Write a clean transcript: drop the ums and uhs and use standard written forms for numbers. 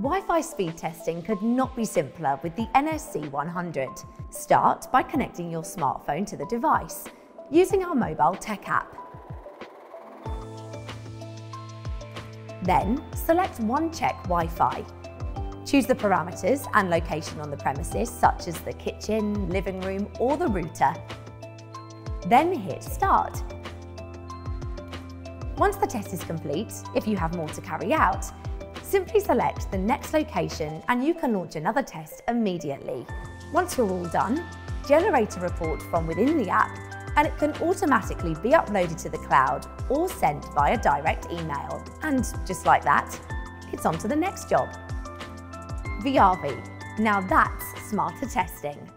Wi-Fi speed testing could not be simpler with the NSC 100. Start by connecting your smartphone to the device using our Mobile Tech App. Then select One Check Wi-Fi. Choose the parameters and location on the premises, such as the kitchen, living room, or the router. Then hit Start. Once the test is complete, if you have more to carry out, simply select the next location and you can launch another test immediately. Once you're all done, generate a report from within the app and it can automatically be uploaded to the cloud or sent via direct email. And just like that, it's on to the next job. VIAVI. Now that's smarter testing.